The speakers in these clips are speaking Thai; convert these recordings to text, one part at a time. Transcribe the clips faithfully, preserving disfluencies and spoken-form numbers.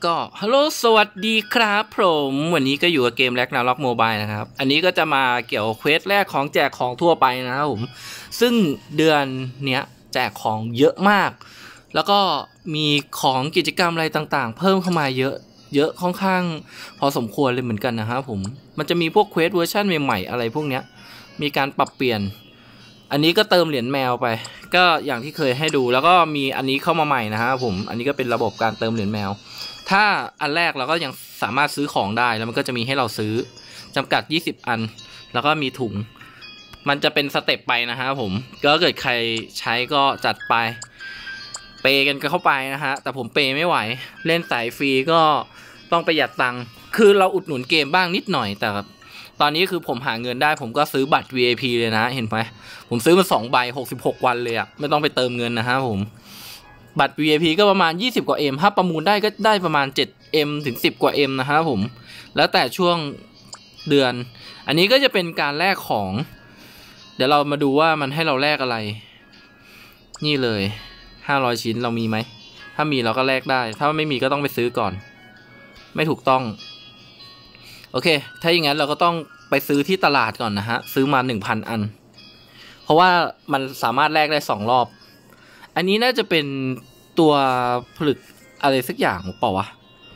ก็ฮัลโหลสวัสดีครับผมวันนี้ก็อยู่กับเกมแร็กนาร็อกโมบายนะครับอันนี้ก็จะมาเกี่ยวกับเควสแรกของแจกของทั่วไปนะครับผมซึ่งเดือนเนี้ยแจกของเยอะมากแล้วก็มีของกิจกรรมอะไรต่างๆเพิ่มเข้ามาเยอะเยอะค่อนข้างพอสมควรเลยเหมือนกันนะครับผมมันจะมีพวกเควสเวอร์ชันใหม่ๆอะไรพวกเนี้ยมีการปรับเปลี่ยนอันนี้ก็เติมเหรียญแมวไปก็อย่างที่เคยให้ดูแล้วก็มีอันนี้เข้ามาใหม่นะครับผมอันนี้ก็เป็นระบบการเติมเหรียญแมวถ้าอันแรกเราก็ยังสามารถซื้อของได้แล้วมันก็จะมีให้เราซื้อจำกัดยี่สิบอันแล้วก็มีถุงมันจะเป็นสเต็ปไปนะครับผมก็เกิดใครใช้ก็จัดไปเปย์กันเข้าไปนะฮะแต่ผมเปย์ไม่ไหวเล่นสายฟรีก็ต้องประหยัดตังค์คือเราอุดหนุนเกมบ้างนิดหน่อยแต่ตอนนี้คือผมหาเงินได้ผมก็ซื้อบัตร วี ไอ พี เลยนะเห็นไหมผมซื้อมาสองใบหกสิบหกวันเลยอะไม่ต้องไปเติมเงินนะฮะผมบัตร วี ไอ พี ก็ประมาณยี่สิบกว่า M ถ้าประมูลได้ก็ได้ประมาณ เจ็ด เอ็ม ถึงสิบกว่า M นะฮะผมแล้วแต่ช่วงเดือนอันนี้ก็จะเป็นการแลกของเดี๋ยวเรามาดูว่ามันให้เราแลกอะไรนี่เลยห้าร้อยชิ้นเรามีไหมถ้ามีเราก็แลกได้ถ้าไม่มีก็ต้องไปซื้อก่อนไม่ถูกต้องโอเคถ้าอย่างนั้นเราก็ต้องไปซื้อที่ตลาดก่อนนะฮะซื้อมา หนึ่งพัน อันเพราะว่ามันสามารถแลกได้สองรอบอันนี้น่าจะเป็นตัวผลึกอะไรสักอย่างเปล่าวะ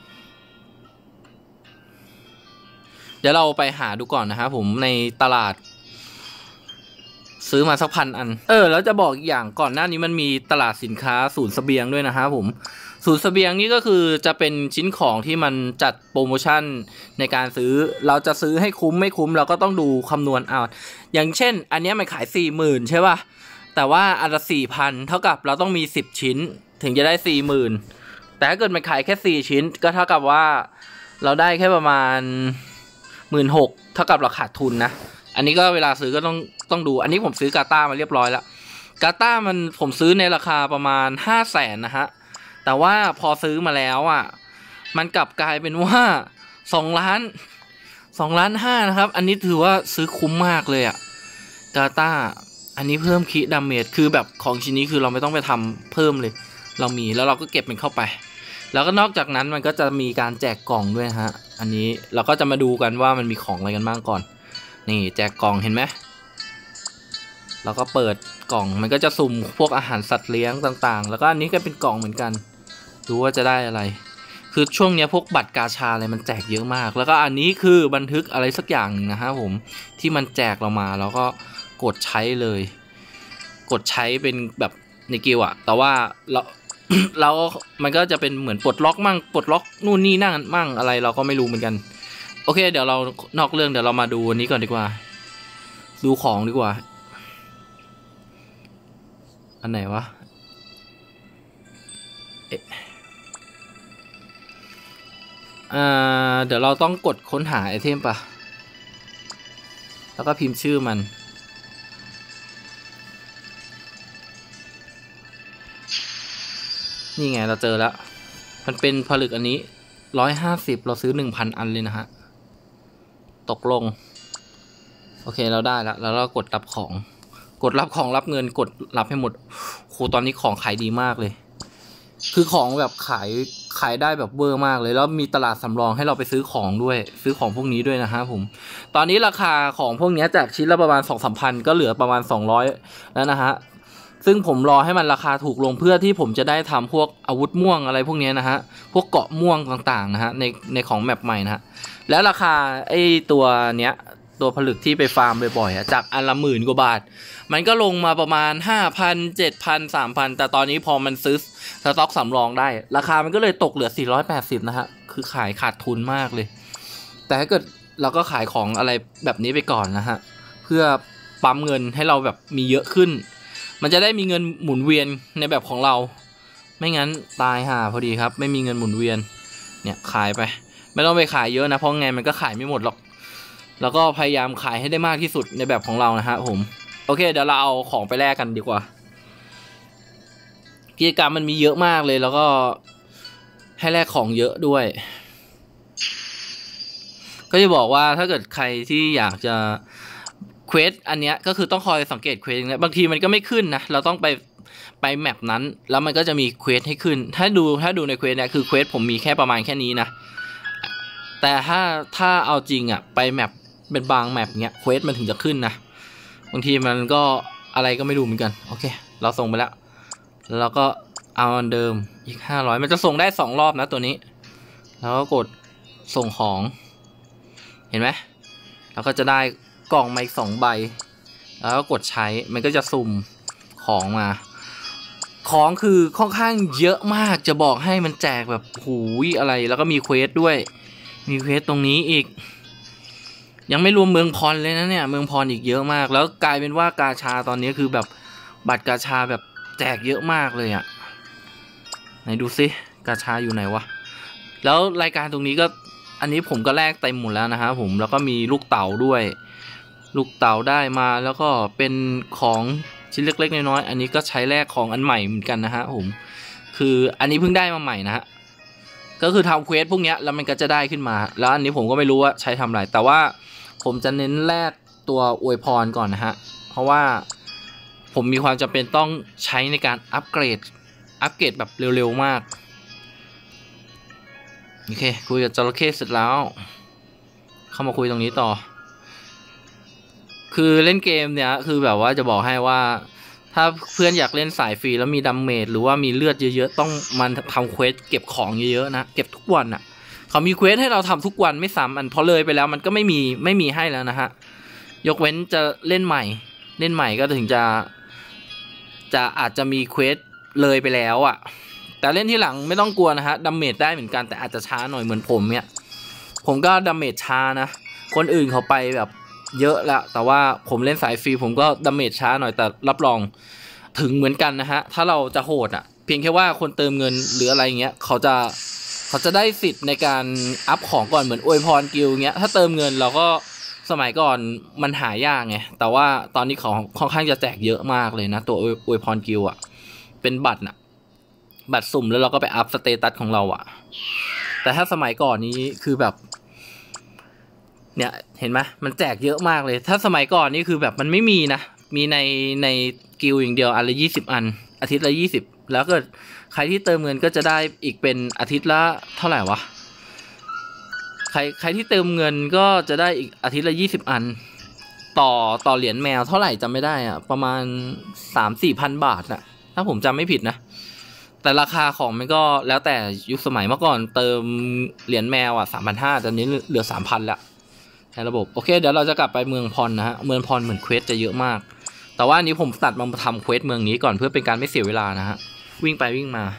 เดี๋ยวเราไปหาดูก่อนนะครับผมในตลาดซื้อมาสักพันอันเออแล้วจะบอกอีกอย่างก่อนหน้านี้มันมีตลาดสินค้าศูนย์เสบียงด้วยนะครับผมศูนย์เสบียงนี่ก็คือจะเป็นชิ้นของที่มันจัดโปรโมชั่นในการซื้อเราจะซื้อให้คุ้มไม่คุ้มเราก็ต้องดูคำนวณเอาอย่างเช่นอันนี้มันขาย สี่หมื่น ใช่ป่ะแต่ว่าอันละ สี่พัน เท่ากับเราต้องมีสิบชิ้นถึงจะได้ สี่หมื่น แต่ถ้าเกิดมันขายแค่สี่ชิ้นก็เท่ากับว่าเราได้แค่ประมาณ หนึ่งหมื่นหกพัน เท่ากับเราขาดทุนนะอันนี้ก็เวลาซื้อก็ต้องต้องดูอันนี้ผมซื้อกาต้ามาเรียบร้อยแล้วกาต้ามันผมซื้อในราคาประมาณ ห้าแสน นะฮะแต่ว่าพอซื้อมาแล้วอ่ะมันกลับกลายเป็นว่าสองล้านสองล้านห้านะครับอันนี้ถือว่าซื้อคุ้มมากเลยอ่ะกาต้าอันนี้เพิ่มคิดาเมจคือแบบของชิ้นนี้คือเราไม่ต้องไปทำเพิ่มเลยเรามีแล้วเราก็เก็บมันเข้าไปแล้วก็นอกจากนั้นมันก็จะมีการแจกกล่องด้วยฮะอันนี้เราก็จะมาดูกันว่ามันมีของอะไรกันบ้างก่อนนี่แจกกล่องเห็นไหมเราก็เปิดกล่องมันก็จะสุ่มพวกอาหารสัตว์เลี้ยงต่างๆแล้วก็อันนี้ก็เป็นกล่องเหมือนกันดูว่าจะได้อะไรคือช่วงนี้พวกบัตรกาชาอะไรมันแจกเยอะมากแล้วก็อันนี้คือบันทึกอะไรสักอย่างนะฮะผมที่มันแจกเรามาแล้วก็กดใช้เลยกดใช้เป็นแบบในกิลอะแต่ว่าเรา เรามันก็จะเป็นเหมือนปลดล็อกมั่งปลดล็อกนู่นนี่นั่นมั่งอะไรเราก็ไม่รู้เหมือนกันโอเคเดี๋ยวเรานอกเรื่องเดี๋ยวเรามาดูอันนี้ก่อนดีกว่าดูของดีกว่าอันไหนวะเอ๊ะอ่าเดี๋ยวเราต้องกดค้นหาไอเทมปะแล้วก็พิมพ์ชื่อมันนี่ไงเราเจอแล้วมันเป็นผลึกอันนี้ร้อยห้าสิบเราซื้อหนึ่งพันอันเลยนะฮะตกลงโอเคเราได้แล้วแล้วเรากดรับของกดรับของรับเงินกดรับให้หมดโหตอนนี้ของขายดีมากเลยคือของแบบขายขายได้แบบเวอร์มากเลยแล้วมีตลาดสำรองให้เราไปซื้อของด้วยซื้อของพวกนี้ด้วยนะฮะผมตอนนี้ราคาของพวกนี้จากชิ้นละประมาณ สองถึงสามพัน ก็เหลือประมาณสองร้อยแล้วนะฮะซึ่งผมรอให้มันราคาถูกลงเพื่อที่ผมจะได้ทำพวกอาวุธม่วงอะไรพวกนี้นะฮะพวกเกาะม่วงต่างๆนะฮะในในของแมปใหม่นะฮะและราคาไอ้ตัวเนี้ยตัวผลึกที่ไปฟาร์มบ่อยๆจากอันละหมื่นกว่าบาทมันก็ลงมาประมาณ ห้าพัน เจ็ดพัน สามพัน แต่ตอนนี้พอมันซื้อสต็อกสำรองได้ราคามันก็เลยตกเหลือสี่ร้อยแปดสิบนะฮะคือขายขาดทุนมากเลยแต่ถ้าเกิดเราก็ขายของอะไรแบบนี้ไปก่อนนะฮะเพื่อปั๊มเงินให้เราแบบมีเยอะขึ้นมันจะได้มีเงินหมุนเวียนในแบบของเราไม่งั้นตายห่าพอดีครับไม่มีเงินหมุนเวียนเนี่ยขายไปไม่ต้องไปขายเยอะนะเพราะไงมันก็ขายไม่หมดหรอกแล้วก็พยายามขายให้ได้มากที่สุดในแบบของเรานะฮะผมโอเคเดี๋ยวเราเอาของไปแลกกันดีกว่ากิจกรรมมันมีเยอะมากเลยแล้วก็ให้แลกของเยอะด้วยก็จะบอกว่าถ้าเกิดใครที่อยากจะเควสอันเนี้ยก็คือต้องคอยสังเกตเควสนะบางทีมันก็ไม่ขึ้นนะเราต้องไปไปแมปนั้นแล้วมันก็จะมีเควสให้ขึ้นถ้าดูถ้าดูในเควสเนี่ยคือเควสผมมีแค่ประมาณแค่นี้นะแต่ถ้าถ้าเอาจริงอ่ะไปแมปเป็นบางแมปเนี้ยเควสมันถึงจะขึ้นนะบางทีมันก็อะไรก็ไม่รู้เหมือนกันโอเคเราส่งไปแล้วแล้วก็เอาอันเดิมอีกห้าร้อยมันจะส่งได้สองรอบนะตัวนี้แล้วก็กดส่งของเห็นไหมเราก็จะได้กล่องมาอีกสองใบแล้วก็กดใช้มันก็จะสุ่มของมาของคือค่อนข้างเยอะมากจะบอกให้มันแจกแบบหูยอะไรแล้วก็มีเควสด้วยมีเควสตรงนี้อีกยังไม่รวมเมืองพรเลยนะเนี่ยเมืองพรอีกเยอะมากแล้วกลายเป็นว่ากาชาตอนนี้คือแบบบัตรกาชาแบบแจกเยอะมากเลยอะไหนดูซิกาชาอยู่ไหนวะแล้วรายการตรงนี้ก็อันนี้ผมก็แลกเต็มหมดแล้วนะครับผมแล้วก็มีลูกเต๋าด้วยลูกเต๋าได้มาแล้วก็เป็นของชิ้นเล็กๆน้อยๆอันนี้ก็ใช้แลกของอันใหม่เหมือนกันนะฮะผมคืออันนี้เพิ่งได้มาใหม่นะฮะก็คือทำเควสพวกนี้แล้วมันก็จะได้ขึ้นมาแล้วอันนี้ผมก็ไม่รู้ว่าใช้ทำอะไรแต่ว่าผมจะเน้นแลกตัวอวยพรก่อนนะฮะเพราะว่าผมมีความจำเป็นต้องใช้ในการอัปเกรดอัปเกรดแบบเร็วๆมากโอเคคุยกับจระเข้เสร็จแล้วเข้ามาคุยตรงนี้ต่อคือเล่นเกมเนี่ยคือแบบว่าจะบอกให้ว่าถ้าเพื่อนอยากเล่นสายฟรีแล้วมีดัมเมจหรือว่ามีเลือดเยอะๆต้องมันทำเควสเก็บของเยอะๆนะเก็บทุกวันอ่ะเขามีเควสให้เราทำทุกวันไม่ซ้ำอันพอเลยไปแล้วมันก็ไม่มีไม่มีให้แล้วนะฮะยกเว้นจะเล่นใหม่เล่นใหม่ก็ถึงจะจะอาจจะมีเควสเลยไปแล้วอ่ะแต่เล่นที่หลังไม่ต้องกลัวนะฮะดัมเมจได้เหมือนกันแต่อาจจะช้าหน่อยเหมือนผมเนี่ยผมก็ดัมเมจช้านะคนอื่นเขาไปแบบเยอะแล้วแต่ว่าผมเล่นสายฟรีผมก็ดัมเมจช้าหน่อยแต่รับรองถึงเหมือนกันนะฮะถ้าเราจะโหดอ่ะเพียงแค่ว่าคนเติมเงินหรืออะไรเงี้ยเขาจะเขาจะได้สิทธิ์ในการอัพของก่อนเหมือนอวยพรกิลเงี้ยถ้าเติมเงินเราก็สมัยก่อนมันหายากไงแต่ว่าตอนนี้ของค่อนข้างจะแจกเยอะมากเลยนะตัวอวยพรกิลอ่ะเป็นบัตรน่ะบัตรสุ่มแล้วเราก็ไปอัพสเตตัสของเราอ่ะแต่ถ้าสมัยก่อนนี้คือแบบเนี่ยเห็นไหมมันแจกเยอะมากเลยถ้าสมัยก่อนนี่คือแบบมันไม่มีนะมีในในกิลอย่างเดียวอันละยี่สิบอันอาทิตย์ละยี่สิบแล้วก็ใครที่เติมเงินก็จะได้อีกเป็นอาทิตย์ละเท่าไหร่วะใครใครที่เติมเงินก็จะได้อีกอาทิตย์ละยี่สิบอันต่อต่อเหรียญแมวเท่าไหร่จำไม่ได้อะประมาณสามสี่พันบาทนะถ้าผมจำไม่ผิดนะแต่ราคาของมันก็แล้วแต่ยุคสมัยเมื่อก่อนเติมเหรียญแมวอ่ะสามพันห้าตอนนี้เหลือสามพันละในระบบโอเคเดี๋ยวเราจะกลับไปเมืองพรนะฮะเมืองพรเหมือนเควสจะเยอะมากแต่ว่าอันนี้ผมตัดมาทำเควสเมืองนี้ก่อนเพื่อเป็นการไม่เสียเวลานะฮะวิ่งไปวิ่งมา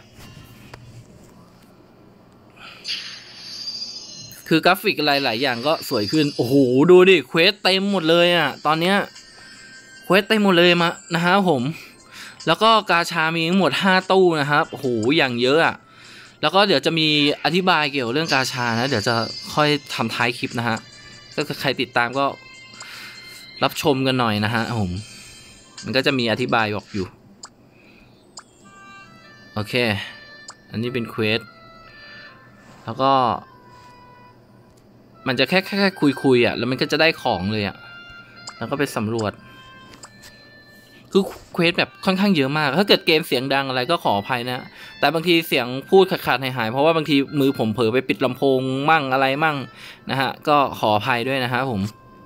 คือกราฟิกอะไรหลายอย่างก็สวยขึ้นโอ้โหดูดิเควสเต็มหมดเลยอ่ะตอนเนี้ยเควสเต็มหมดเลยมานะฮะผมแล้วก็กาชามีทั้งหมดห้าตู้นะครับโอ้โหอย่างเยอะอ่ะแล้วก็เดี๋ยวจะมีอธิบายเกี่ยวเรื่องกาชานะเดี๋ยวจะค่อยทำท้ายคลิปนะฮะถ้าใครติดตามก็รับชมกันหน่อยนะฮะผมมันก็จะมีอธิบายบอกอยู่โอเคอันนี้เป็นเควสแล้วก็มันจะแค่แค่คุยคุยอ่ะแล้วมันก็จะได้ของเลยอ่ะแล้วก็ไปสำรวจคือเควสแบบค่อนข้างเยอะมากถ้าเกิดเกมเสียงดังอะไรก็ขออภัยนะแต่บางทีเสียงพูดขาดๆหายๆเพราะว่าบางทีมือผมเผลอไปปิดลำโพงมั่งอะไรมั่งนะฮะก็ขออภัยด้วยนะฮะผม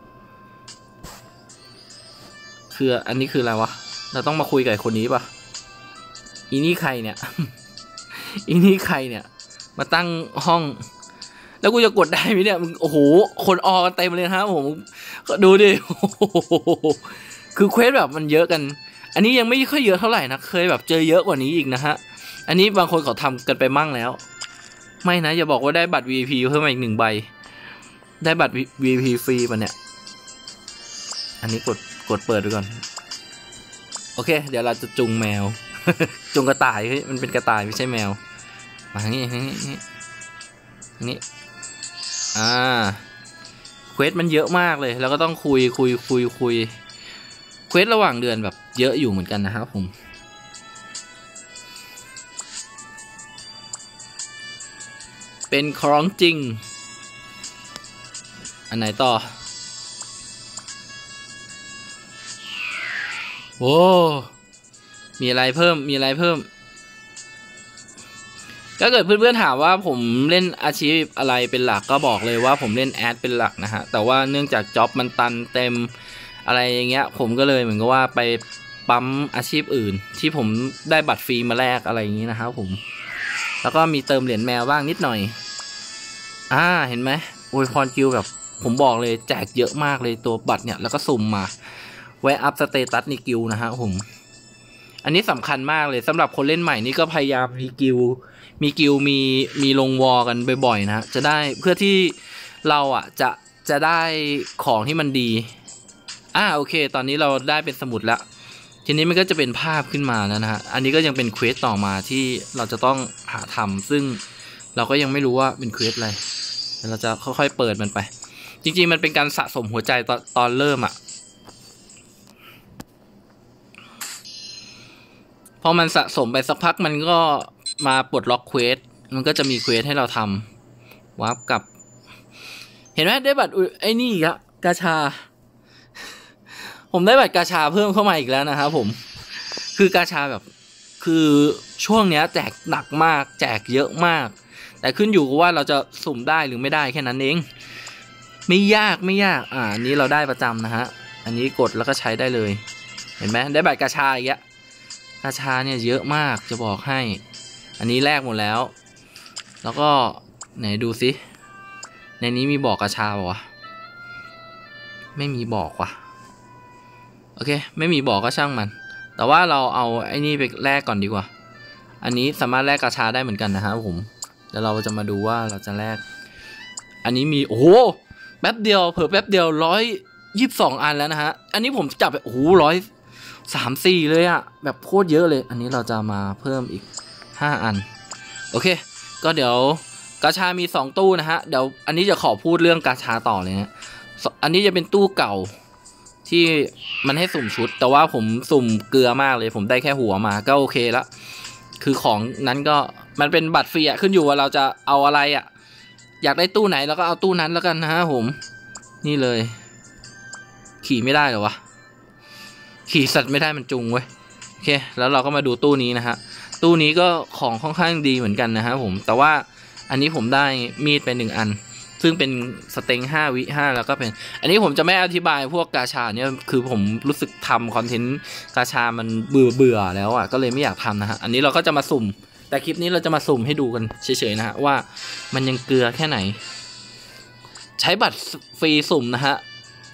คืออันนี้คืออะไรวะเราต้องมาคุยกับคนนี้ปะอีนี่ใครเนี่ย อีนี่ใครเนี่ยมาตั้งห้องแล้วกูจะกดได้ไหมเนี่ยโอ้โหคนออกันเต็มเลยนะผมดูดิ คือเควสแบบมันเยอะกันอันนี้ยังไม่ค่อยเยอะเท่าไหร่นะเคยแบบเจอเยอะกว่านี้อีกนะฮะอันนี้บางคนเขาทำกันไปมั่งแล้วไม่นะอย่าบอกว่าได้บัตร วี ไอ พี เพิ่มมาอีกหนึ่งใบได้บัตร วี ไอ พี ฟรีป่ะเนี่ยอันนี้กดกดเปิดดูก่อนโอเคเดี๋ยวเราจะจุงแมว จุงกระต่ายเฮ้ยมันเป็นกระต่ายไม่ใช่แมวมาทางนี้ทางนี้ทางนี้อ่าเควสมันเยอะมากเลยแล้วก็ต้องคุยคุยคุยคุยเควสระหว่างเดือนแบบเยอะอยู่เหมือนกันนะครับผมเป็นคล้องจริงอันไหนต่อโอ้มีอะไรเพิ่มมีอะไรเพิ่มถ้าเกิดเพื่อนๆถามว่าผมเล่นอาชีพอะไรเป็นหลักก็บอกเลยว่าผมเล่นแอดเป็นหลักนะฮะแต่ว่าเนื่องจากจ็อบมันตันเต็มอะไรอย่างเงี้ยผมก็เลยเหมือนกับว่าไปปั๊มอาชีพอื่นที่ผมได้บัตรฟรีมาแลกอะไรอย่างงี้นะครับผมแล้วก็มีเติมเหรียญแมวบ้างนิดหน่อยอ่าเห็นไหมโอ้ยพรกิลแบบผมบอกเลยแจกเยอะมากเลยตัวบัตรเนี่ยแล้วก็สุ่มมาไว้อัพสเตตัสในกิลนะฮะผมอันนี้สำคัญมากเลยสำหรับคนเล่นใหม่นี่ก็พยายามมีกิลมีกิลมีมีลงวอกันบ่อยๆนะจะได้เพื่อที่เราอ่ะจะจะได้ของที่มันดีอ่าโอเคตอนนี้เราได้เป็นสมุดแล้วทีนี้มันก็จะเป็นภาพขึ้นมาแล้วนะฮะอันนี้ก็ยังเป็นเควสต่อมาที่เราจะต้องหาทำซึ่งเราก็ยังไม่รู้ว่าเป็นเควสอะไรเราจะค่อยๆเปิดมันไปจริงๆมันเป็นการสะสมหัวใจตอนตอนเริ่มอ่ะพอมันสะสมไปสักพักมันก็มาปลดล็อกเควสมันก็จะมีเควสให้เราทำวาร์ปกับ เห็นไหมได้บัตรไอ้นี่อีกแล้วกาชาผมได้บัตรกาชาเพิ่มเข้ามาอีกแล้วนะครับผมคือกาชาแบบคือช่วงเนี้ยแจกหนักมากแจกเยอะมากแต่ขึ้นอยู่กับว่าเราจะสุ่มได้หรือไม่ได้แค่นั้นเองไม่ยากไม่ยากอ่าอันนี้เราได้ประจำนะฮะอันนี้กดแล้วก็ใช้ได้เลยเห็นไหมได้บัตรกาชาอีกแล้วกาชาเนี่ยเยอะมากจะบอกให้อันนี้แลกหมดแล้วแล้วก็ไหนดูสิในนี้มีบอกกาชาป่ะวะไม่มีบอกว่ะโอเคไม่มีบอกก็ช่างมันแต่ว่าเราเอาไอ้นี่ไปแลกก่อนดีกว่าอันนี้สามารถแลกกาชาได้เหมือนกันนะครับผมเดี๋ยวเราจะมาดูว่าเราจะแลกอันนี้มีโอ้โหแป๊บเดียวเผลอแป๊บเดียวร้อยยี่สิบสองอันแล้วนะฮะอันนี้ผมจับไปโอ้โหร้อยสามสี่เลยอะแบบโคตรเยอะเลยอันนี้เราจะมาเพิ่มอีกห้าอันโอเคก็เดี๋ยวกาชามีสองตู้นะฮะเดี๋ยวอันนี้จะขอพูดเรื่องกาชาต่อเลยนะอันนี้จะเป็นตู้เก่าที่มันให้สุ่มชุดแต่ว่าผมสุ่มเกลือมากเลยผมได้แค่หัวมาก็โอเคแล้วคือของนั้นก็มันเป็นบัตรฟรีอะขึ้นอยู่ว่าเราจะเอาอะไรอะอยากได้ตู้ไหนเราก็เอาตู้นั้นแล้วกันนะฮะผมนี่เลยขี่ไม่ได้เหรอวะขี่สัตว์ไม่ได้มันจุงเว้ยโอเคแล้วเราก็มาดูตู้นี้นะฮะตู้นี้ก็ของค่อนข้างดีเหมือนกันนะฮะผมแต่ว่าอันนี้ผมได้มีดไปหนึ่งอันซึ่งเป็นสเต็งห้าวิห้าแล้วก็เป็นอันนี้ผมจะไม่อธิบายพวกกาชาเนี่ยคือผมรู้สึกทำคอนเทนต์กาชามันเบื่อเบื่อแล้วอ่ะก็เลยไม่อยากทำนะฮะอันนี้เราก็จะมาสุ่มแต่คลิปนี้เราจะมาสุ่มให้ดูกันเฉยๆนะฮะว่ามันยังเกลือแค่ไหนใช้บัตรฟรีสุ่มนะฮะ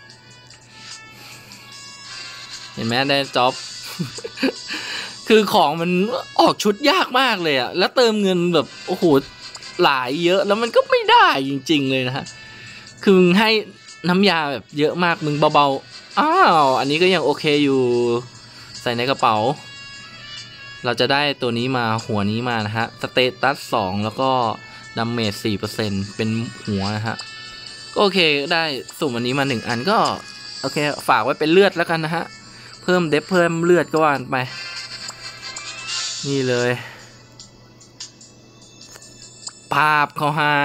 เห็นไหมได้จ็อบ คือของมันออกชุดยากมากเลยอะแล้วเติมเงินแบบโอ้โหหลายเยอะแล้วมันก็ไม่ได้จริงๆเลยนะฮะคือมึงให้น้ำยาแบบเยอะมากมึงเบาๆอ้าวอันนี้ก็ยังโอเคอยู่ใส่ในกระเป๋าเราจะได้ตัวนี้มาหัวนี้มานะฮะสเตตัสสองแล้วก็ดัมเมจ สี่เปอร์เซ็นต์ เป็นหัวนะฮะก็โอเคได้สุ่มอันนี้มาหนึ่งอันก็โอเคฝากไว้เป็นเลือดแล้วกันนะฮะเพิ่มเดฟเพิ่มเลือดก็ว่าไปนี่เลยภาพเขาให้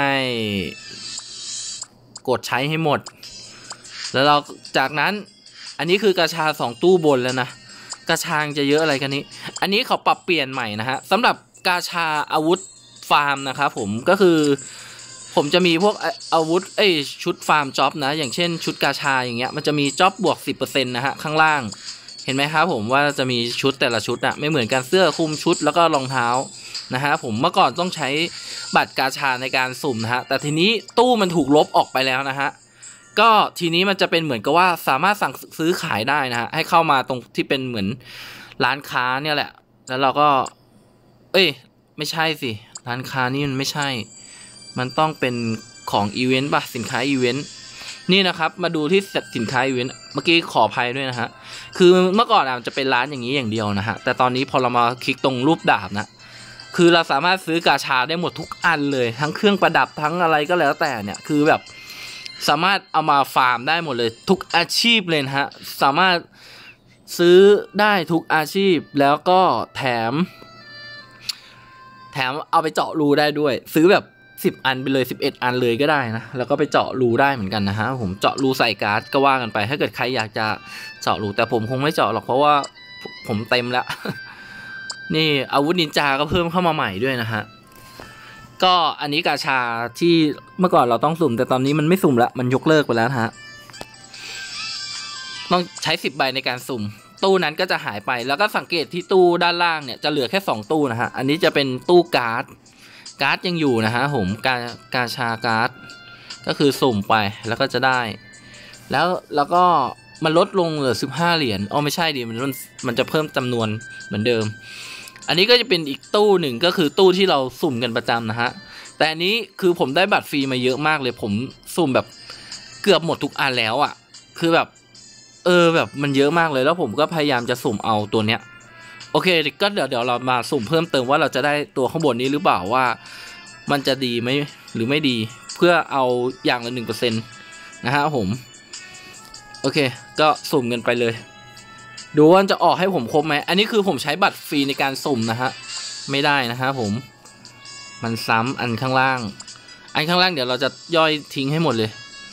กดใช้ให้หมดแล้วเราจากนั้นอันนี้คือกาชาสองตู้บนแล้วนะกาชาจะเยอะอะไรกันนี้อันนี้เขาปรับเปลี่ยนใหม่นะฮะสำหรับกาชาอาวุธฟาร์มนะครับผมก็คือผมจะมีพวกอาวุธเอ้ยชุดฟาร์มจ็อบนะอย่างเช่นชุดกาชาอย่างเงี้ยมันจะมีจ็อบบวก สิบเปอร์เซ็นต์ นะฮะข้างล่างเห็นไหมครับผมว่าจะมีชุดแต่ละชุดอะไม่เหมือนกันเสื้อคลุมชุดแล้วก็รองเท้านะฮะผมเมื่อก่อนต้องใช้บัตรกาชาในการสุ่มนะฮะแต่ทีนี้ตู้มันถูกลบออกไปแล้วนะฮะก็ทีนี้มันจะเป็นเหมือนกับว่าสามารถสั่งซื้อขายได้นะฮะให้เข้ามาตรงที่เป็นเหมือนร้านค้าเนี่ยแหละแล้วเราก็เอ้ยไม่ใช่สิร้านค้านี่มันไม่ใช่มันต้องเป็นของอีเวนต์ป่ะสินค้าอีเวนต์นี่นะครับมาดูที่สินค้าอีเวนต์เมื่อกี้ขออภัยด้วยนะฮะคือเมื่อก่อนมันจะเป็นร้านอย่างนี้อย่างเดียวนะฮะแต่ตอนนี้พอเรามาคลิกตรงรูปดาบนะคือเราสามารถซื้อกาชาได้หมดทุกอันเลยทั้งเครื่องประดับทั้งอะไรก็แล้วแต่เนี่ยคือแบบสามารถเอามาฟาร์มได้หมดเลยทุกอาชีพเลยนะฮะสามารถซื้อได้ทุกอาชีพแล้วก็แถมแถมเอาไปเจาะรูได้ด้วยซื้อแบบสิบอันไปเลยสิบเอ็ดอันเลยก็ได้นะแล้วก็ไปเจาะรูได้เหมือนกันนะฮะผมเจาะรูใส่การ์ดก็ว่ากันไปถ้าเกิดใครอยากจะเจาะรูแต่ผมคงไม่เจาะหรอกเพราะว่าผมเต็มแล้วนี่อาวุธนินจาก็เพิ่มเข้ามาใหม่ด้วยนะฮะก็อันนี้กาชาที่เมื่อก่อนเราต้องสุ่มแต่ตอนนี้มันไม่สุ่มละมันยกเลิกไปแล้วนะฮะต้องใช้สิบใบในการสุ่มตู้นั้นก็จะหายไปแล้วก็สังเกตที่ตู้ด้านล่างเนี่ยจะเหลือแค่สองตู้นะฮะอันนี้จะเป็นตู้การ์ดการ์ดยังอยู่นะฮะผมกากาชาการ์ดก็คือสุ่มไปแล้วก็จะได้แล้วแล้วก็มันลดลงเหลือสิบห้าเหรียญอ๋อไม่ใช่ดิมันมันจะเพิ่มจำนวนเหมือนเดิมอันนี้ก็จะเป็นอีกตู้หนึ่งก็คือตู้ที่เราสุ่มกันประจำนะฮะแต่อันนี้คือผมได้บัตรฟรีมาเยอะมากเลยผมสุ่มแบบเกือบหมดทุกอันแล้วอ่ะคือแบบเออแบบมันเยอะมากเลยแล้วผมก็พยายามจะสุ่มเอาตัวเนี้ยโอเคก็เดี๋ยวเดี๋ยวเรามาสุ่มเพิ่มเติมว่าเราจะได้ตัวข้างบนนี้หรือเปล่าว่ามันจะดีไหมหรือไม่ดีเพื่อเอาอย่างละหนึ่งเปอร์เซ็นต์นะฮะผมโอเคก็สุ่มกันไปเลยดูว่าจะออกให้ผมครบไหมอันนี้คือผมใช้บัตรฟรีในการสุ่มนะฮะไม่ได้นะฮะผมมันซ้ำอันข้างล่างอันข้างล่างเดี๋ยวเราจะย่อยทิ้งให้หมดเลย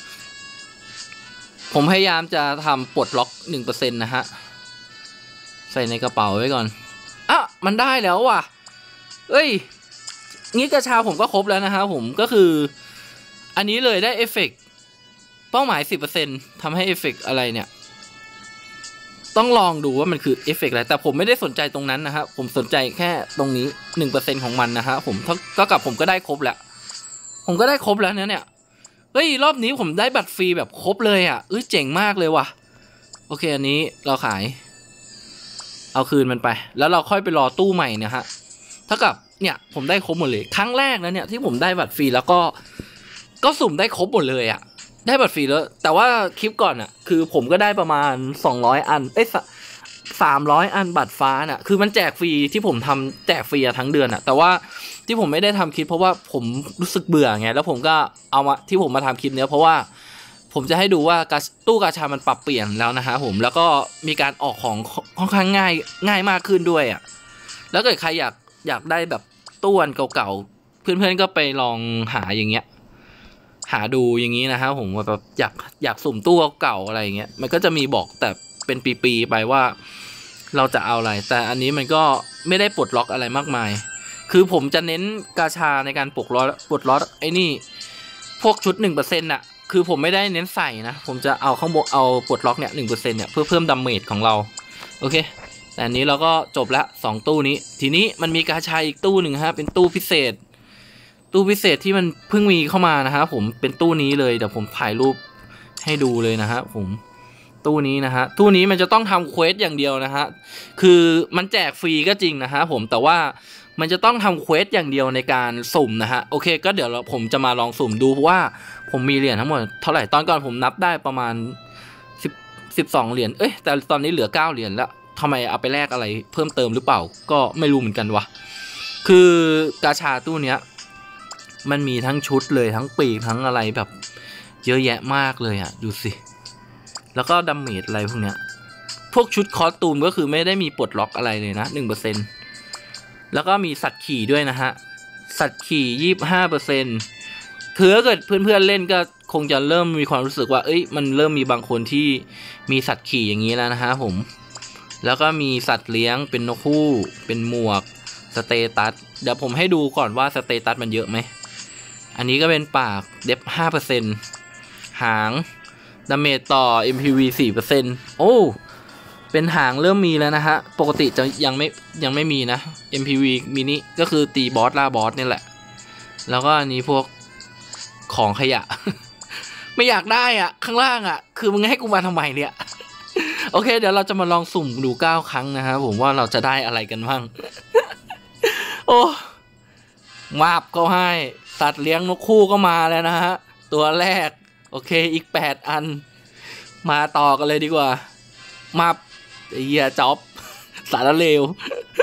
ผมพยายามจะทำปลดล็อก หนึ่งเปอร์เซ็นต์ นะฮะใส่ในกระเป๋าไว้ก่อนอ่ะมันได้แล้วว่ะเอ้ยงี้กระชาผมก็ครบแล้วนะฮะผมก็คืออันนี้เลยได้เอฟเฟกต์เป้าหมาย สิบเปอร์เซ็นต์ ทำให้เอฟเฟกต์อะไรเนี่ยต้องลองดูว่ามันคือเอฟเฟกต์อะไรแต่ผมไม่ได้สนใจตรงนั้นนะฮะผมสนใจแค่ตรงนี้ หนึ่งเปอร์เซ็นต์ ของมันนะฮะผมเท่ากับผมก็ได้ครบแล้วผมก็ได้ครบแล้วเนี่ยเนี่ยเฮ้ยรอบนี้ผมได้บัตรฟรีแบบครบเลยอ่ะเอ้ยเจ๋งมากเลยว่ะโอเคอันนี้เราขายเอาคืนมันไปแล้วเราค่อยไปรอตู้ใหม่นะฮะเท่ากับเนี่ยผมได้ครบหมดเลยครั้งแรกนะเนี่ยที่ผมได้บัตรฟรีแล้วก็ก็สุ่มได้ครบหมดเลยอ่ะได้บัตรฟรีแล้วแต่ว่าคลิปก่อนอ่ะคือผมก็ได้ประมาณสองร้อยอันเอ้ยสามร้อยอันบัตรฟ้าน่ะคือมันแจกฟรีที่ผมทำแจกฟรีทั้งเดือนอ่ะแต่ว่าที่ผมไม่ได้ทำคลิปเพราะว่าผมรู้สึกเบื่อไงแล้วผมก็เอามาที่ผมมาทำคลิปเนี้ยเพราะว่าผมจะให้ดูว่าตู้กาชามันปรับเปลี่ยนแล้วนะฮะผมแล้วก็มีการออกของค่อนข้างง่ายง่ายมากขึ้นด้วยอ่ะแล้วเกิดใครอยากอยากได้แบบตู้อันเก่าๆเพื่อนๆก็ไปลองหาอย่างเงี้ยหาดูอย่างนี้นะฮะผมว่าแบบอยากอยากสุ่มตู้เก่าอะไรอย่างเงี้ยมันก็จะมีบอกแต่เป็นปีๆไปว่าเราจะเอาอะไรแต่อันนี้มันก็ไม่ได้ปลดล็อกอะไรมากมายคือผมจะเน้นกาชาในการปลดล็อกปลดล็อกไอ้นี่พวกชุด หนึ่งเปอร์เซ็นต์ น่ะคือผมไม่ได้เน้นใส่นะผมจะเอาข้างบนเอาปลดล็อกเนี่ย หนึ่งเปอร์เซ็นต์ เนี่ยเพื่อเพิ่มดาเมจของเราโอเคแต่อันนี้เราก็จบละสองตู้นี้ทีนี้มันมีกาชาอีกตู้หนึ่งฮะเป็นตู้พิเศษตู้พิเศษที่มันเพิ่งมีเข้ามานะฮะผมเป็นตู้นี้เลยเดี๋ยวผมถ่ายรูปให้ดูเลยนะฮะผมตู้นี้นะฮะตู้นี้มันจะต้องทำเควสอย่างเดียวนะฮะคือมันแจกฟรีก็จริงนะฮะผมแต่ว่ามันจะต้องทำเควสอย่างเดียวในการสุ่มนะฮะโอเคก็เดี๋ยวผมจะมาลองสุ่มดูเพราะว่าผมมีเหรียญทั้งหมดเท่าไหร่ตอนก่อนผมนับได้ประมาณสิบ สิบสองเหรียญเอ้ยแต่ตอนนี้เหลือเก้าเหรียญแล้วทำไมเอาไปแลกอะไรเพิ่มเติมหรือเปล่าก็ไม่รู้เหมือนกันวะคือกาชาตู้เนี้ยมันมีทั้งชุดเลยทั้งปีกทั้งอะไรแบบเยอะแยะมากเลยอ่ะดูสิแล้วก็ดาเมจอะไรพวกเนี้ยพวกชุดคอสตูมก็คือไม่ได้มีปลดล็อกอะไรเลยนะ หนึ่งเปอร์เซ็นต์ แล้วก็มีสัตว์ขี่ด้วยนะฮะสัตว์ขี่ ยี่สิบห้าเปอร์เซ็นต์ คือถ้าเกิดเพื่อนๆเล่นก็คงจะเริ่มมีความรู้สึกว่าเอ้ยมันเริ่มมีบางคนที่มีสัตว์ขี่อย่างนี้แล้วนะฮะผมแล้วก็มีสัตว์เลี้ยงเป็นนกฮูกเป็นหมวกสเตตัสเดี๋ยวผมให้ดูก่อนว่าสเตตัสมันเยอะไหมอันนี้ก็เป็นปากเดฟ ห้าเปอร์เซ็นต์ หางดาเมจต่อ เอ็ม พี วี สี่เปอร์เซ็นต์ โอ้เป็นหางเริ่มมีแล้วนะฮะปกติจะยังไม่ยังไม่มีนะ เอ็ม พี วี มินิก็คือตีบอสล่าบอสนี่แหละแล้วก็อันนี้พวกของขยะ ไม่อยากได้อ่ะข้างล่างอ่ะคือมึงให้กูมาทำไมเนี่ย โอเคเดี๋ยวเราจะมาลองสุ่มดูเก้าครั้งนะฮะผมว่าเราจะได้อะไรกันบ้าง โอ้มาบก็ให้สัตว์เลี้ยงนกคู่ก็มาแล้วนะฮะตัวแรกโอเคอีกแปดอันมาต่อกันเลยดีกว่ามาเฮียจ็อบสารเลว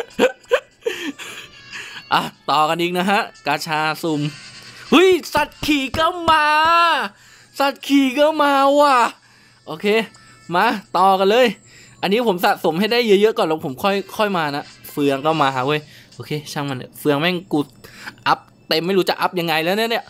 อ่ะต่อกันอีกนะฮะกาชาสุ่มเฮ้ยสัตว์ขี่ก็มาสัตว์ขี่ก็มาว่ะโอเคมาต่อกันเลยอันนี้ผมสะสมให้ได้เยอะๆก่อนแล้วผมค่อยค่อยมานะเฟืองก็มาเว้ยโอเคช่างมันเฟืองแม่งกูอัพเต็มไม่รู้จะอัพยังไงแล้วเนี่ยเนี่ย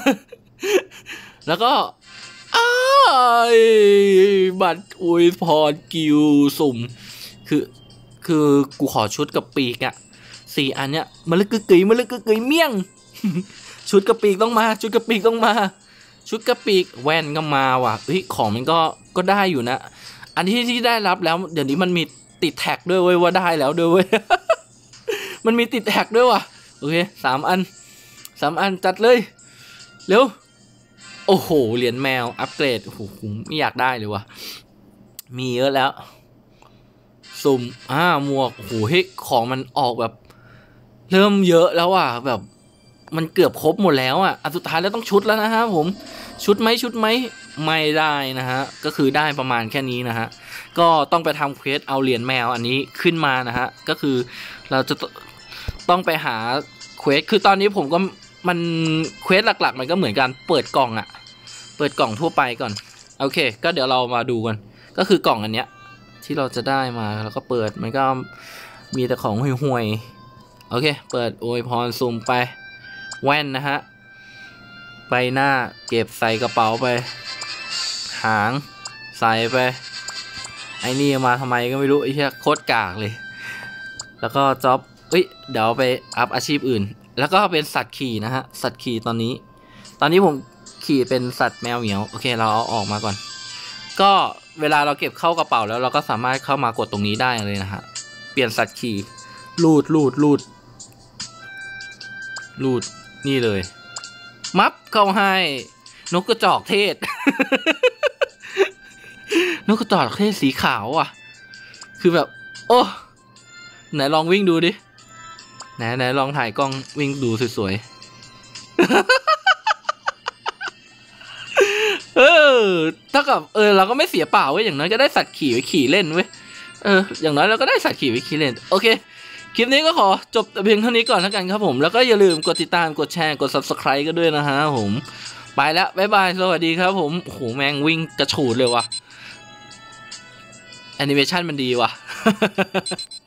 แล้วก็อ้ายบัตรอวยพรกิวสุ่มคือคือกูขอชุดกับปีกอะสี่อันเนี้ยมะลึกกึกกึ๋ยมะลึกกึกกึ๋ยเมี่ยง ชุดกระปีกต้องมาชุดกระปีกต้องมาชุดกระปีกแว่นก็มาว่ะเฮ้ยของมันก็ก็ได้อยู่นะอันที่ที่ได้รับแล้วเดี๋ยวนี้มันมีติดแท็กด้วยเว้ยว่าได้แล้วด้วยเว้ย มันมีติดแท็กด้วยว่ะโอเคสามอันสามอันจัดเลยเร็วโอ้โหเหรียญแมวอัปเกรดโอ้โหไม่อยากได้เลยว่ะมีเยอะแล้วสุ่มอ่าหมวกโอ้โหเฮ้ยของมันออกแบบเริ่มเยอะแล้วอ่ะแบบมันเกือบครบหมดแล้วอ่ะอันสุดท้ายแล้วต้องชุดแล้วนะฮะผมชุดไหมชุดไหมไม่ได้นะฮะก็คือได้ประมาณแค่นี้นะฮะก็ต้องไปทำเควสเอาเหรียญแมวอันนี้ขึ้นมานะฮะก็คือเราจะต้องไปหาเควสคือตอนนี้ผมก็มันเควสหลักๆมันก็เหมือนกันเปิดกล่องอ่ะเปิดกล่องทั่วไปก่อนโอเคก็เดี๋ยวเรามาดูกันก็คือกล่องอันเนี้ยที่เราจะได้มาแล้วก็เปิดมันก็มีแต่ของห่วยๆโอเคเปิดอวยพรซูมไปแว่นนะฮะใบหน้าเก็บใส่กระเป๋าไปหางใส่ไปไอ้นี่มาทำไมก็ไม่รู้ไอ้เหี้ยโคตรกากเลยแล้วก็จ็อบเอ้ยเดี๋ยวไปอัพอาชีพอื่นแล้วก็เป็นสัตว์ขี่นะฮะสัตว์ขี่ตอนนี้ตอนนี้ผมขี่เป็นสัตว์แมวเหมียวโอเคเราเอาออกมาก่อนก็เวลาเราเก็บเข้ากระเป๋าแล้วเราก็สามารถเข้ามากดตรงนี้ได้เลยนะฮะเปลี่ยนสัตว์ขี่ลูดลูดลูดลูดนี่เลยมับเข้าให้นกกระจอกเทศ นกกระจอกเทศสีขาวอ่ะคือแบบโอ้ไหนลองวิ่งดูดิไหนไหนลองถ่ายกล้องวิ่งดูสวยๆ เออถ้ากับเออเราก็ไม่เสียเปล่าเว้ยอย่างน้อยก็ได้สัตว์ขี่ไว้ขี่เล่นเว้ยเอออย่างน้อยเราก็ได้สัตว์ขี่ไว้ขี่เล่นโอเคคลิปนี้ก็ขอจบเพียงเท่านี้ก่อนแล้วกันครับผมแล้วก็อย่าลืมกดติดตามกดแชร์กด ซับสไครบ์ กันด้วยนะฮะผมไปแล้วบ๊ายบายสวัสดีครับผมโอ้โหแม่งวิ่งกระฉูดเลยว่ะแอนิเมชันมันดีว่ะ